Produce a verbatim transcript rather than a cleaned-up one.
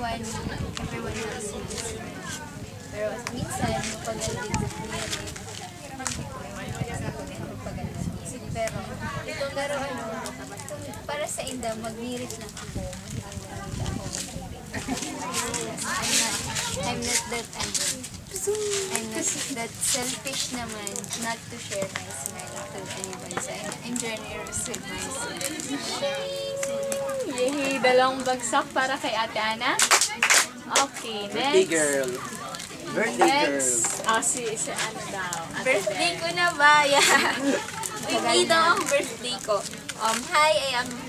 everyone, everyone knows me. Pero minsan, pag nandito pero, pero ano, para sa inda, mag-merit lang ako. I'm not, I'm not that, ano, I'm not that selfish naman not to share my smile to anyone. So, I'm generous with my smile. Yay! Dalawang bagsak para kay Ate Ana. Okay, next. Birthday girl. Birthday girl. Next. Oh, si, si ano daw? Ate Birthday Beth. ko na ba? Yeah. Hindi daw ang birthday ko. Um, hi, I am